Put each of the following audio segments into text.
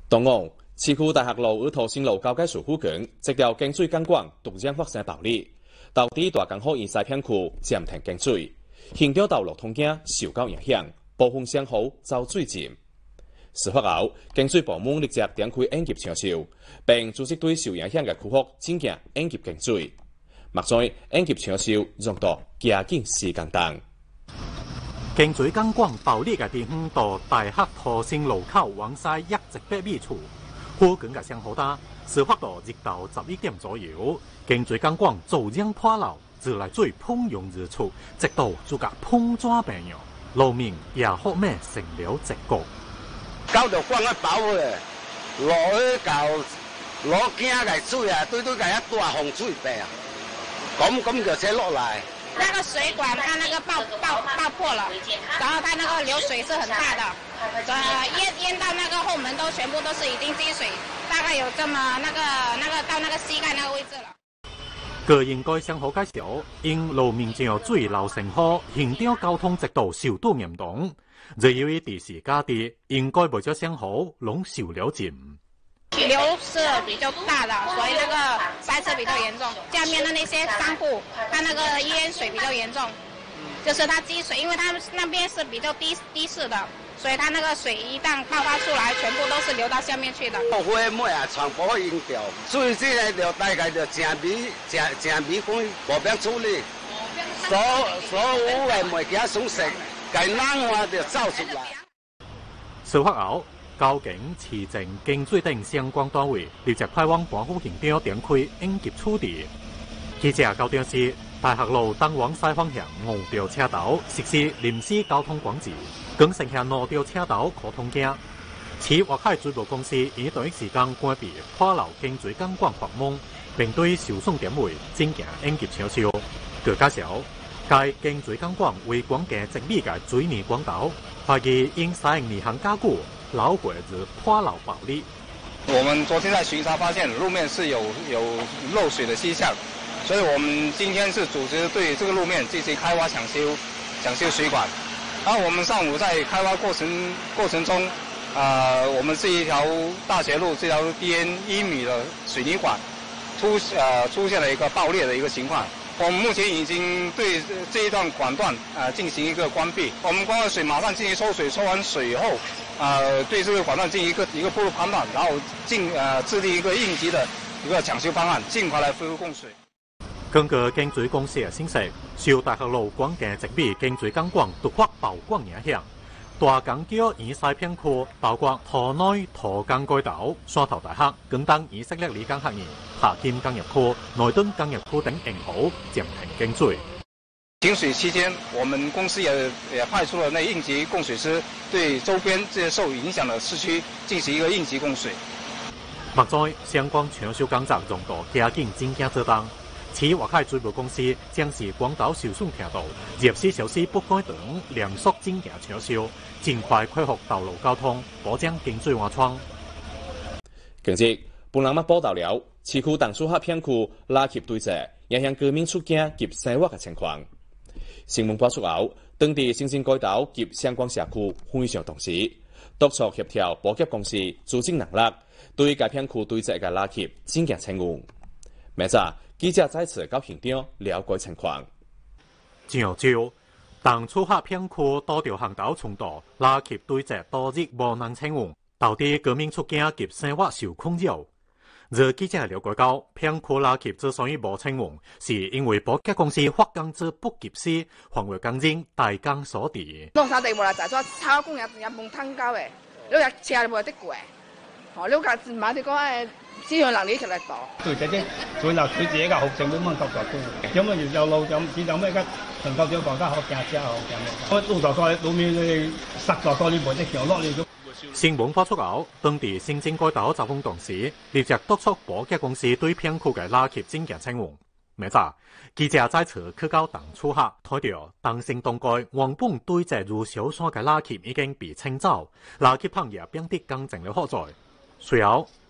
东岸市区大学路与桃新路交界处附近，一条经水管管突然发生爆裂，导致大港口沿西片区暂停经水，行车道路通行受到影响，部分商户遭水浸。事发后，经水部门立即展开应急抢修，并组织对受影响的区域进行应急经水。目前应急抢修用度加紧时间长。 经水管管爆裂的地方到大学桃新路口往西约100米处，附近的商户单事发到日头11点左右，经水管管骤然破漏，自来水喷涌而出，直到就甲碰抓病样，路面也后面成了直角。 搞到管啊爆咧，落去到落惊个水啊，对个一大洪水病啊，咁就先落来。 那个水管它那个爆破了，然后它那个流水是很大的，淹到那个后门都全部都是已经积水，大概有这么那个到那个膝盖那个位置了。 据应该商户介绍，因路面上水流成河，现场交通直道受到严重。就由于地势高低，应该不少商户拢受了浸。 流是比较大的，所以那个塞车比较严重。下面的那些商户，它那个淹水比较严重，就是它积水，因为它那边是比较低势的，所以它那个水一旦爆发出来，全部都是流到下面去的。 火妹啊，传播引掉，所以这个就大概就正比讲无变处理，所有的物件损失，该冷话就走出来。 事发后，交警、市政、经水等相关单位立即派往盘府现场展开应急处理。记者到场时，大学路东往西方向5条车道实施临时交通管制，更剩下5条车道可通行。市外海水务公司以同一时间关闭破漏经水管管阀门，并对受损点位进行应急抢修。据介绍，该经水管管为广架1米的水泥管道，怀疑因使用2项加固，老火子破漏爆裂。 我们昨天在巡查发现路面是有漏水的迹象，所以我们今天是组织对这个路面进行开挖抢修水管。然后我们上午在开挖过程中，我们这一条大学路这条边1米的水泥管出现了一个爆裂的一个情况。我们目前已经对这一段管段进行一个关闭。我们关了水，马上进行抽水，抽完水以后，对这个管段进行一个步入判断，然后制定一个应急的一个抢修方案，尽快来恢复供水。 根据经水公司的信息，受大学路广架1米经水管管突发爆管影响，大港桥沿西片区，包括桃内、桃江街道、山头大学、广东以色列理工学院、夏金工业区、内墩工业区等沿湖暂停经水。 停水期间，我们公司也派出了那应急供水师，对周边这些受影响的市区进行一个应急供水。 目前相关抢修工作用度加紧进行做当。市外海水务公司将是广岛受损程度、入市小时不改等量速进行抢修，尽快恢复道路交通，保障经水安全。 近日，本人报道了市区东出合片区垃圾堆积，影响居民出行及生活的情况。新闻播出后，当地新兴街道及相关社区非常重视，督促协调保洁公司组织能力，对该片区堆积的垃圾进行清运。明早，记者再次到现场了解情况。 上周，东出合片区多条巷道冲突，垃圾堆积多日无能清运，导致居民出行及生活受困扰。据记者了解到，片区垃圾之所以无清运，是因为保洁公司发工资不及时，环卫工人大工所致。 弄啥地无来在做草工也蒙通交的，你若车无得过，你家唔买啲讲只要人你出嚟做。 對這啲水流水自己嘅學生都掹夠夠高，咁啊有路就唔知有咩嘅，能夠咗國家學架之後咁。我路頭路面你實在多啲冇得橋落嚟咗。 新聞播出後，當地新政街道交通董事立即督促保潔公司對片區嘅垃圾進行清運。明早，記者再次去到東出客，睇到東城東街原本堆積如小山嘅垃圾已經被清走，垃圾桶也變得乾淨了好在。隨後，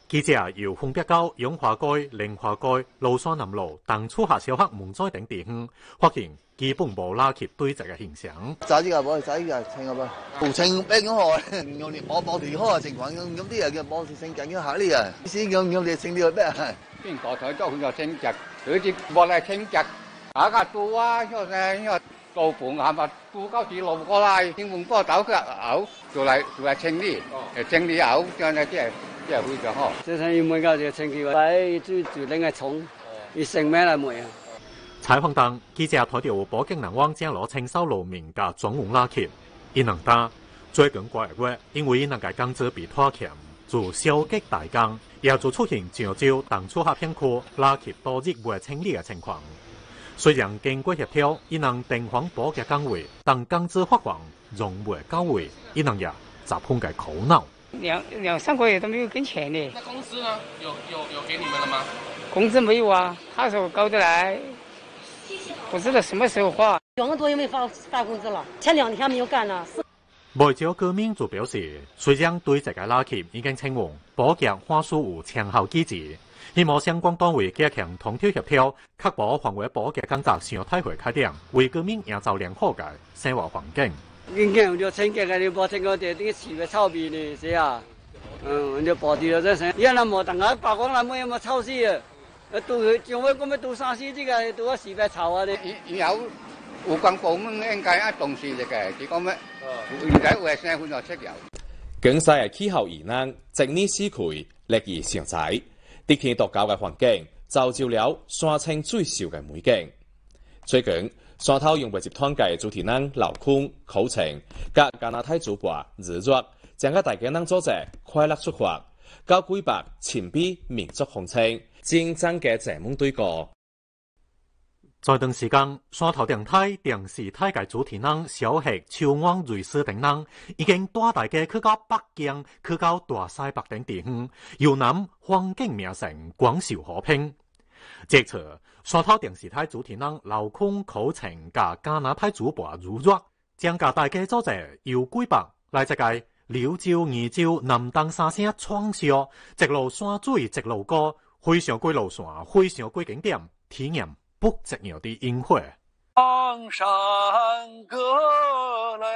記者又分別到永華街、寧華街、蘆山南路、東厝下小學門災等地方，發現基本無拉起堆積嘅現象。 揸呢個冇，揸呢個清啊噃，清逼咁我，用我保持好嘅情況，咁啲人嘅保持性緊要下呢個，先咁你清啲去咩？ 邊個台都有清潔，佢哋過嚟清潔，大家做啊，因為做盤係咪做高鐵路過嚟，清盤波走嘅牛，做嚟清理，清理牛，將呢啲係會就好。 這生意每個就清潔，擺住另個蟲，而成咩嚟沒啊？ 採訪當記者睇到寶景南灣正路清掃路面嘅總網拉起，伊能打最近過個月，因為能個工資被拖欠，做小擊大工，也就出現上週東厝下片區拉起多日未清理嘅情況。雖然經過協調，伊能定方保嘅崗位，但工資發放仍未到位，伊能也集中嘅苦惱。 兩三個月都沒有給錢呢。 那工資呢？有給你們了嗎？ 工資沒有啊，他說搞得來，不知道什麼時候發。 2個多月沒發工資了，前2天沒有幹呢。 外交革命就表示，雖然對這個垃圾已經清完，保潔話術有前後機制，希望相關單位加強同調協調，確保防衛保潔工作上太會開展，為革命營造良好嘅生活環境。 應該就清潔嘅，你保清嗰啲啲樹嘅草皮呢，是啊，就保地了這些，原來冇等下曝光了冇有冇草絲啊，都將會咁樣都山絲啲嘅，都樹嘅草啊啲。 有關部門應該重視嘅，結果咩？而家衛生會就出油。 景西嘅氣候宜難，直呢市區歷而常在，啲片獨搞嘅環境，造就了山青最少嘅美景。最近，山頭用為集團嘅主題人劉坤、口情，加加拿大主播日若，將個大家能組織快樂出發，交幾百前邊民族紅青，戰爭嘅謝夢對過。 在段時間，山頭電視台嘅主題人小黑、秋安、瑞士等人，已經大大嘅去到北京、去到大西北等地方，由南環境名城廣受好評。這次山頭電視台主題人劉坤、口情加加拿大主播如若，將個大家組織由幾百來這個柳州、二州、南東三省創銷，一路山水一路高，非常幾路線，非常幾景點體驗。不只有的音會。 江山歌淚，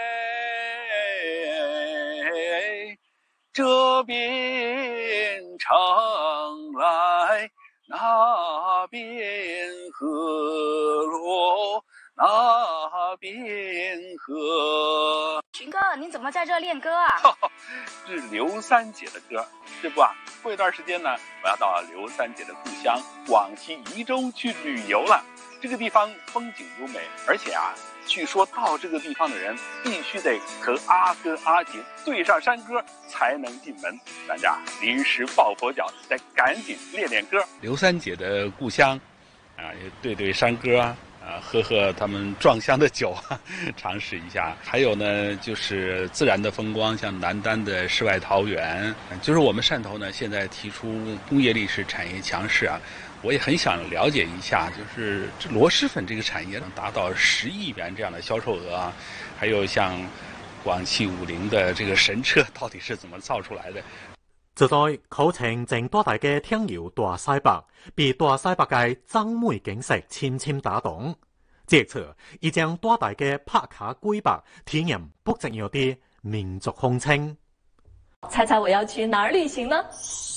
這邊唱來，那邊河落，那邊河。 群哥，你怎麼在這練歌啊？ 是劉三姐的歌。這不啊，過一段時間呢，我要到劉三姐的故鄉廣西宜州去旅遊了。這個地方風景優美，而且啊，據說到這個地方的人必須得和阿哥阿姐對上山歌才能進門。大家臨時抱佛腳，得趕緊練練歌。 劉三姐的故鄉，啊，對山歌啊。喝他們壯鄉的酒，嘗試一下。還有呢，就是自然的風光，像南丹的世外桃源。就是我們汕頭呢，現在提出工業歷史產業強勢啊，我也很想了解一下，就是螺螄粉這個產業能達到10億元這樣的銷售額啊。還有像廣汽50的這個神車，到底是怎麼造出來的？ 就在口情正多大嘅聽遊大西北，被大西北嘅增美景色深深打動。這次已將多大嘅拍卡歸白，體驗不只有啲民族風情。 猜猜我要去哪兒旅行呢？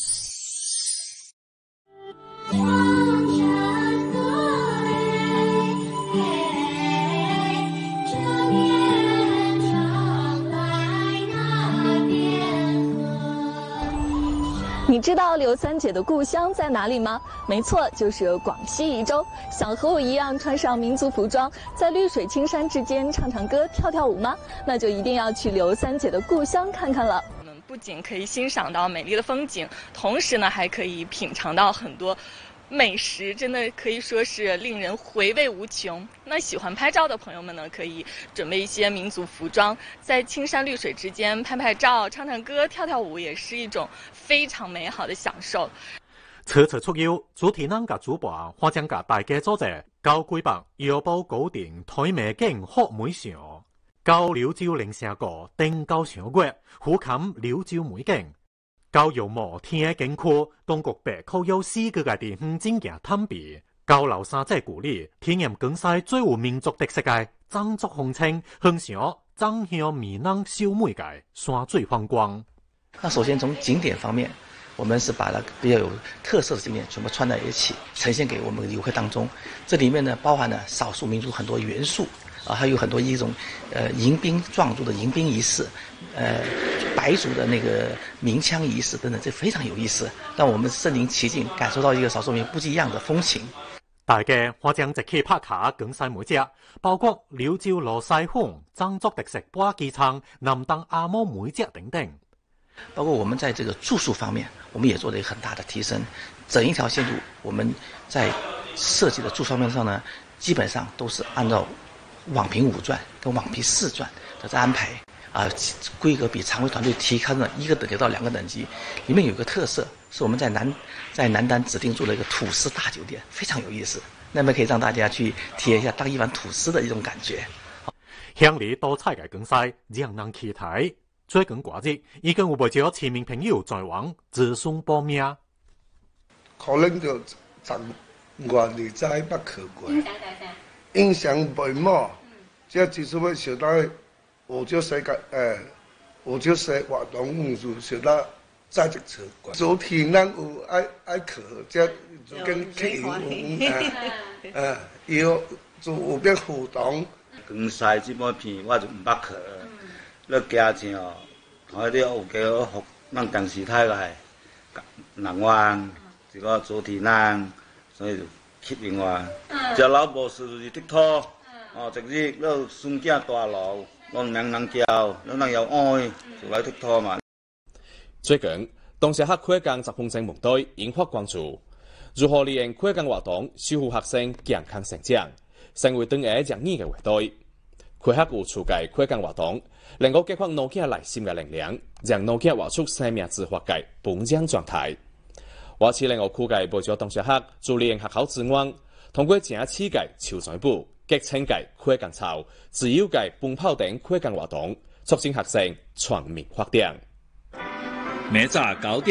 你知道劉三姐的故鄉在哪裡嗎？沒錯，就是廣西宜州。想和我一樣穿上民族服裝，在綠水青山之間唱唱歌、跳跳舞嗎？那就一定要去劉三姐的故鄉看看了。我們不僅可以欣賞到美麗的風景，同時呢，還可以品嘗到很多美食，真的可以說是令人回味無窮。那喜歡拍照的朋友們呢，可以準備一些民族服裝，在青山綠水之間拍拍照、唱唱歌、跳跳舞，也是一種非常美好的享受。 此次出遊，主題人甲主播或將甲大家組織到幾百遙報高定台美景學美上，到柳州靈城個登高上月俯瞰柳州美景。 教育无天的景区，当局白扣有4个地方进行探秘。交流3者鼓励体验广西最有民族特色嘅漳族风情，享受漳乡闽南小美嘅山水风光。 那首先从景点方面，我们是把那比较有特色的景点全部串在一起，呈现给我们游客当中。这里面呢，包含了少数民族很多元素啊，还有很多一种迎宾壮族的迎宾仪式，白族的那个鸣枪仪式等等，这非常有意思，让我们身临其境，感受到一个少数民族不一样的风情。 大家可将一起拍卡广西美食，包括柳州螺蛳粉、漳族特色八鸡汤、南当阿嬷美食等等。 包括我们在这个住宿方面，我们也做了一个很大的提升。整一条线路，我们在设计的住宿方面上呢，基本上都是按照网评5转跟网评4转的安排啊，规格比常规团队提高了1个等级到2个等级。里面有一个特色，是我们在南丹指定做了一个吐司大酒店，非常有意思。那么可以让大家去体验一下当一碗吐司的一种感觉。 乡里多彩嘅广西，让人期待。最近挂日，已經有不少前面朋友在往自送報名。 可能就10萬里齋不可貴。影響袂冇，即係至少要小到我就世界活動就小到揸隻車過。昨天咱有愛去，即就跟去要做有邊互動。 廣西這麼片我就唔捌去。那價錢哦，同一啲有幾好學，咱電視睇個係南灣，這個主題南，所以就吸引我。只老婆是的拖，哦，直接都送家大路，讓人叫，讓人有愛，就來的拖嘛。 最近，當時黑區間疾控證門隊引發關注，如何利用區間活動守護學生健康成長，成為當下正義嘅活動。區黑有促進區間活動。能夠激發腦筋內心嘅能量，讓腦筋活出生命之活嘅本真狀態。我似令我估計為咗當時刻做利用學校之外，通過正次嘅潮水部、激情嘅區間操、自由嘅奔跑等區間活動，促進學生全面發展。 明早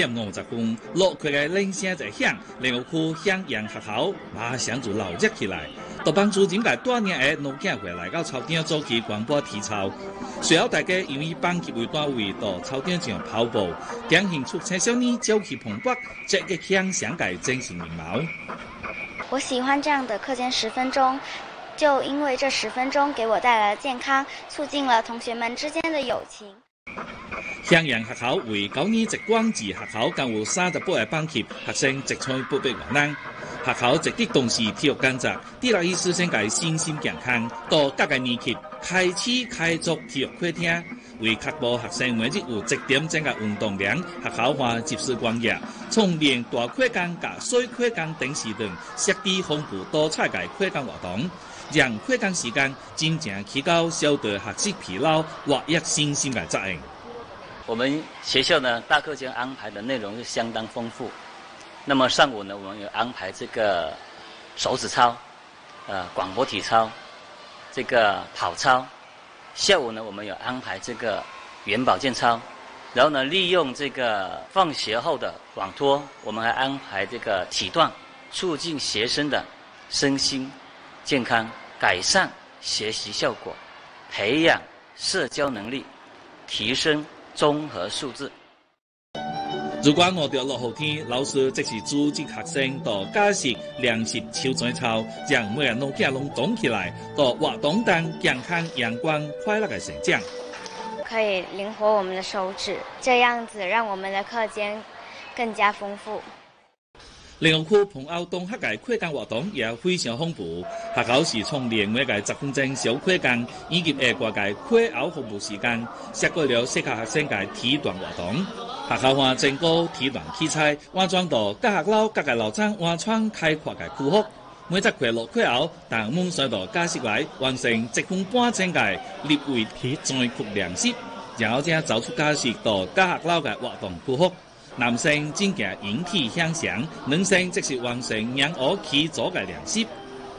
9:50，落區嘅鈴聲一響，令我區向陽學校馬上就鬧熱起來。都幫助點解多年嘅腦筋回來到操場做起廣播體操。隨後大家因為班級為單位到操場上跑步，將興趣青少年朝氣蓬勃，積極向上嘅精神面貌。 我喜歡這樣的課間10分鐘，就因為這10分鐘給我帶來了健康，促進了同學們之間的友情。向陽學校為9年直光字學校，共有38個班級，學生直採800個人。學校積極重視體育工作，致力於師生嘅身心健康。到各個年級開始開足體育課廳，為確保學生每日有7點鐘嘅運動量，學校化集思廣益，從練大課間及小課間等時段，設計豐富多彩嘅課間活動，讓課間時間真正提高消除學習疲勞、活躍身心嘅作用。 我們學校呢，大課間安排的內容是相當豐富。那麼上午呢，我們有安排這個手指操，廣播體操，這個跑操。下午呢，我們有安排這個元保健操。然後呢，利用這個放學後的廣托，我們還安排這個體段，促進學生的身心健康，改善學習效果，培養社交能力，提升綜合素質。如果遇到落雨天，老師即是組織學生到教室練習手指操，讓每個腦筋攏動起來，到活動當健康、陽光、快樂的成長。可以靈活我們的手指，這樣子讓我們的課間更加豐富。另外區澎澳東學嘅課間活動也非常豐富，學校是從另外嘅10分鐘小課間以及外國嘅課後服務時間，設計了適合學生嘅體段活動。學校化整個體段器材安裝到各學樓各個樓層安裝開闊嘅區域，每節課落課後，但夢想到教室內完成1分半鐘嘅立位體在區練習，然後再走出教室到各學樓嘅活動區域。男生增加引體向上，女生即是完成仰臥起坐嘅練習。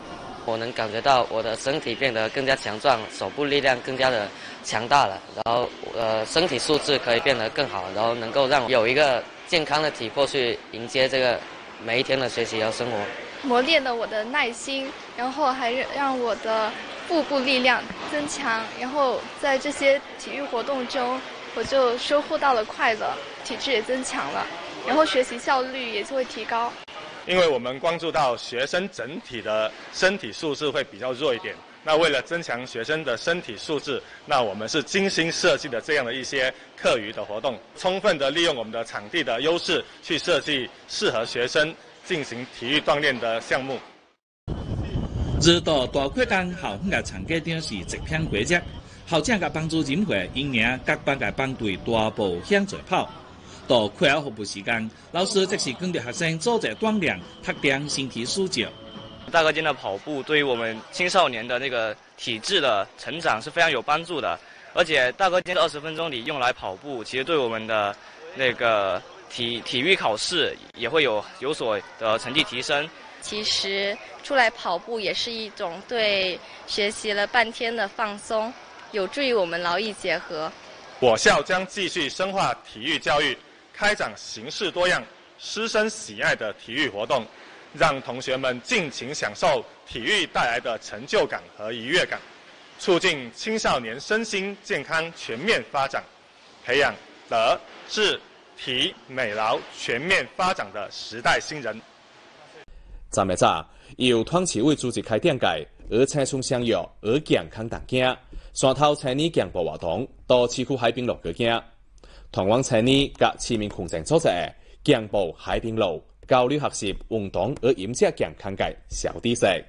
我能感觉到我的身体变得更加强壮，手部力量更加的强大了，然后身体素质可以变得更好，然后能够让我有一个健康的体魄去迎接这个每一天的学习和生活。 磨练了我的耐心，然后还让我的腹部力量增强，然后在这些体育活动中，我就收获到了快乐，体质也增强了，然后学习效率也就会提高。 因为我们关注到学生整体的身体素质会比较弱一点，那为了增强学生的身体素质，那我们是精心设计的这样的一些课余的活动，充分的利用我们的场地的优势，去设计适合学生进行体育锻炼的项目。 日到大课间校方嘅场地顶是一片火热，校长嘅帮助人会引领各班嘅班队大步向前跑。到课后服务时间，老师即是跟着学生做着锻炼，拓展身体素质。 大课间的跑步对于我们青少年的那个体质的成长是非常有帮助的，而且大课间的20分钟里用来跑步，其实对我们的那个体育考试也会有所的成绩提升。 其实出来跑步也是一种对学习了半天的放松，有助于我们劳逸结合。 我校将继续深化体育教育，开展形式多样、师生喜爱的体育活动，让同学们尽情享受体育带来的成就感和愉悦感，促进青少年身心健康全面发展，培养德、智、体、美劳全面发展的时代新人。 昨暝早，由团市委组织开展嘅儿青春相约儿健康动行，山头青年健步活动到市区海滨路举行，团湾青年甲市民群众组织嘅健步海滨路交流学习运动和饮食健康嘅小知识。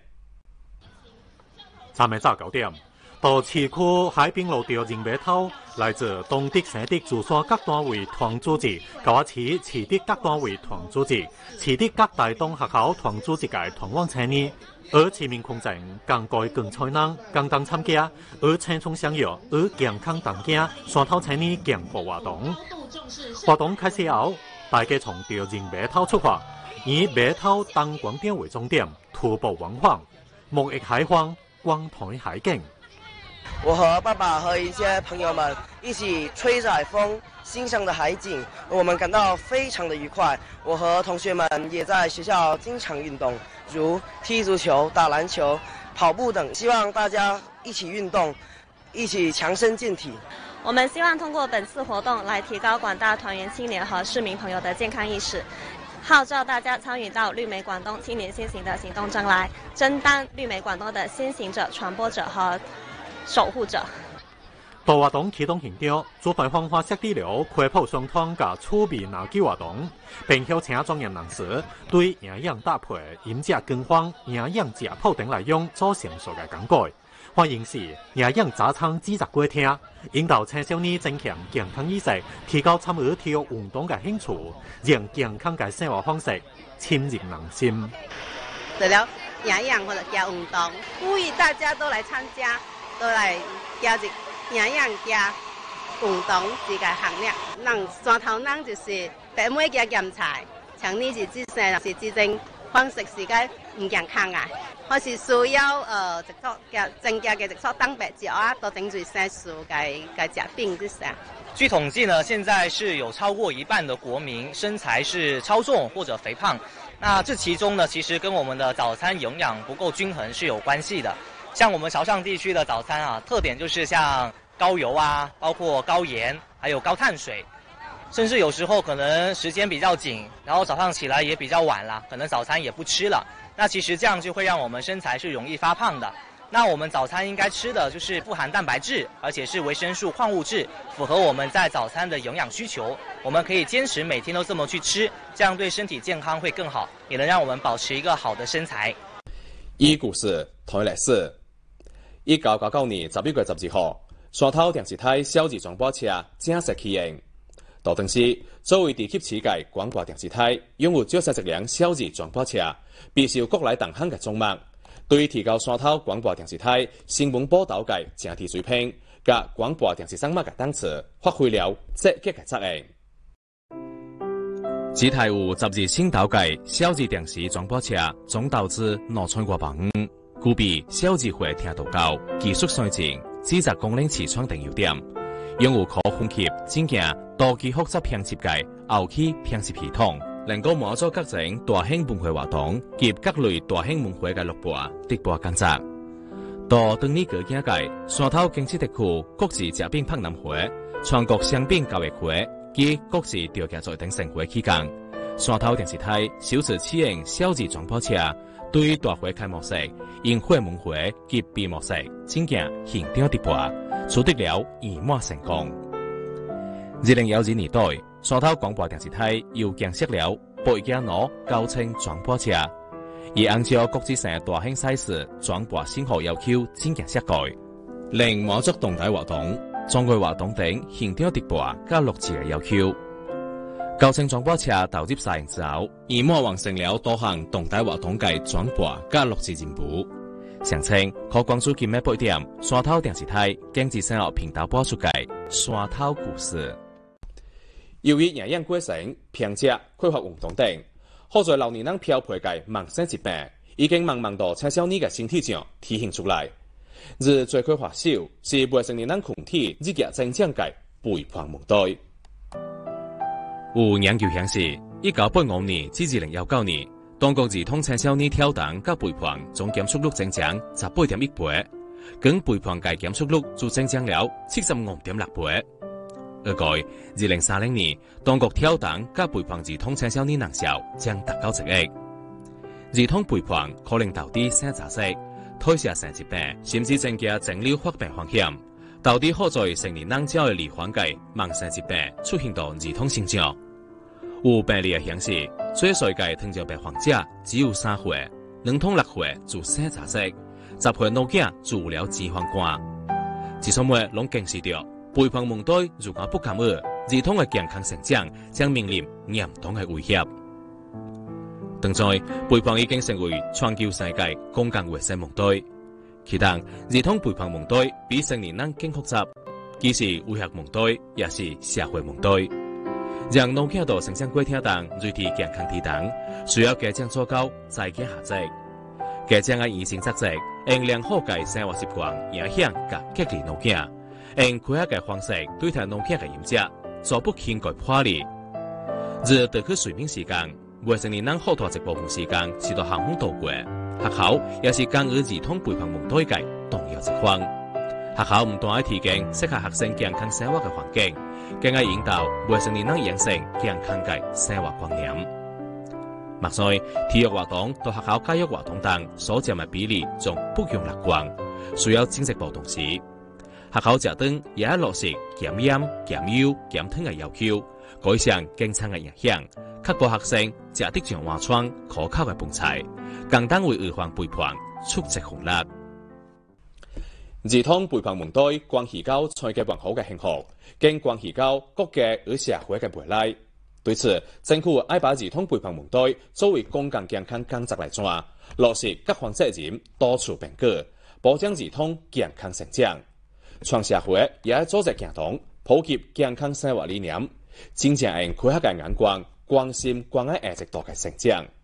昨暝早9點，到市區海濱路條人尾頭，來自東德西德珠山各單位團組織，高市市德各單位團組織，市德各大東學校團組織嘅團灣青年，而市民群眾更改更才能，更當參加而青春相約而健康動行山頭青年健步活動。活動開始後，大家從條人尾頭出發，以尾頭燈光點為終點，徒步往返，沐浴海荒，觀台海景。 我和爸爸和一些朋友们一起吹着海风，欣赏着海景，我们感到非常的愉快。我和同学们也在学校经常运动，如踢足球、打篮球、跑步等。希望大家一起运动，一起强身健体。 我们希望通过本次活动来提高广大团员青年和市民朋友的健康意识，号召大家参与到绿美广东青年先行的行动中来，争当绿美广东的先行者、传播者和守护者。 大活動啟動現場，主辦方法設置了開鋪商湯及趣味鬧劇活動，並邀請專業人士對營養搭配、飲食均衡、營養食譜等內容做詳細嘅講解。歡迎是營養早餐製作過程，引導青少年增強健康意識，提高參與體育運動嘅興趣，讓健康嘅生活方式深入人心。 除了營養或者加運動，呼籲大家都來參加。都來加入營養加運動這個行列，讓山頭人就是白每個檢查，像呢是之前是之前方式是個唔健康啊，或是需要直作嘅增加嘅直作蛋白質啊，多整住些數嘅疾病這些。 據統計呢，現在是有超過一半的國民身材是超重或者肥胖，那這其中呢，其實跟我們的早餐營養不夠均衡是有關係的。像我們潮汕地區的早餐啊，特點就是像高油啊，包括高鹽，還有高碳水，甚至有時候可能時間比較緊，然後早上起來也比較晚了，可能早餐也不吃了。那其實這樣就會讓我們身材是容易發胖的。那我們早餐應該吃的就是富含蛋白質，而且是維生素、礦物質，符合我們在早餐的營養需求。我們可以堅持每天都這麼去吃，這樣對身體健康會更好，也能讓我們保持一個好的身材。 依故事台歷史。1999年11月12號，山頭電視台小兒轉播車正式啟用。當時，作為地級市嘅廣播電視台，擁有91輛小兒轉播車，備受國內同鄉嘅矚目，對提高山頭廣播電視台新聞報道嘅整體水平，及廣播電視節目嘅檔次，發揮了積極嘅作用。只台有12星島嘅小兒電視轉播車總投資2,500萬元。 具备小智慧听导教、技术先进、指责功能视窗等优点，拥有可分级整件多机复杂编辑界后期编辑系统，能够满足各种大型文化活动及各类大型文化嘅录播、直播工作。到当年国境界山头经济特区国际食品박람会、全国商品交易会及国际调解在等盛会期间，山头电视台首次启用小字转播车，对大会开幕式、迎会门会及闭幕式整件现场直播，取得了圆满成功。2012年代，山头广播电视台又建设了北京路高清转播车。而按照国际上大型赛事转播信号要求整件设计，令满足动态活动、综艺活动等现场直播加录制嘅要求。高清转播车投入使用之后，圆满完成了多项动态活动嘅转播加录制任务。上称可关注今日8点山头电视台经济生活频道播出嘅山头故事。由于营养过剩、偏食、缺乏运动等。好在老年人漂培嘅慢性疾病，已經慢慢到青少年嘅身體上體現出來。而罪魁禍首是未成年人群體日益增長嘅肥胖問題。有研究顯示，1985年至2019年，當局兒童青少年跳動及肥胖總減速率增長18.1倍，跟肥胖嘅減速率就增長了75.6倍。而該2030年，當局跳動及肥胖兒童青少年人數將達到1億。兒童肥胖可能導致生雜色、退化性疾病，甚至增加腫瘤發病風險，導致好在成年人較為罹患嘅慢性疾病出現到兒童身上。有病例顯示，最衰嘅糖尿病患者只有3歲，2到6歲就生雜色，10歲老囝就有了脂肪肝。這些物攏警示着。肥胖問題如果不減壓，兒童嘅健康成長將面臨嚴重嘅威脅。當在肥胖已經成為全球世界公共衛生問題，其中兒童肥胖問題比成年人更複雜，既是威脅問題，也是社會問題。讓老囝到成長過程中維持健康體重，需要家長做到在家下職。家長嘅醫生責職，用良好嘅生活習慣影響及激勵老囝。用開學嘅方式對待老囝嘅飲食，逐步涵蓋破裂。而特區睡眠時間，未成年人好大一部分時間是到行空度過，學校也是干預兒童肥胖問題嘅重要一環。學校唔單要提供適合學生健康生活嘅環境，更要引導未成年人養成健康嘅生活觀念。目前，體育活動到學校教育活動等所佔嘅比例仲不容樂觀，需要正式部同時。學校食堂也要落實減鹽、減油、減糖嘅要求，改善健康嘅影響，確保學生食得上碗窗可靠嘅飯菜，更當為預防肥胖促進紅利。兒童肥胖問題關係到全球文化嘅幸福，更關係到國家與社會嘅未來。對此，政府要把兒童肥胖問題作為公共健康工作來做，落實各項責任，多處變革，保障兒童健康成長。全社會也要組織行動，普及健康生活理念，真正用科學嘅眼光關心關愛下一代嘅成長。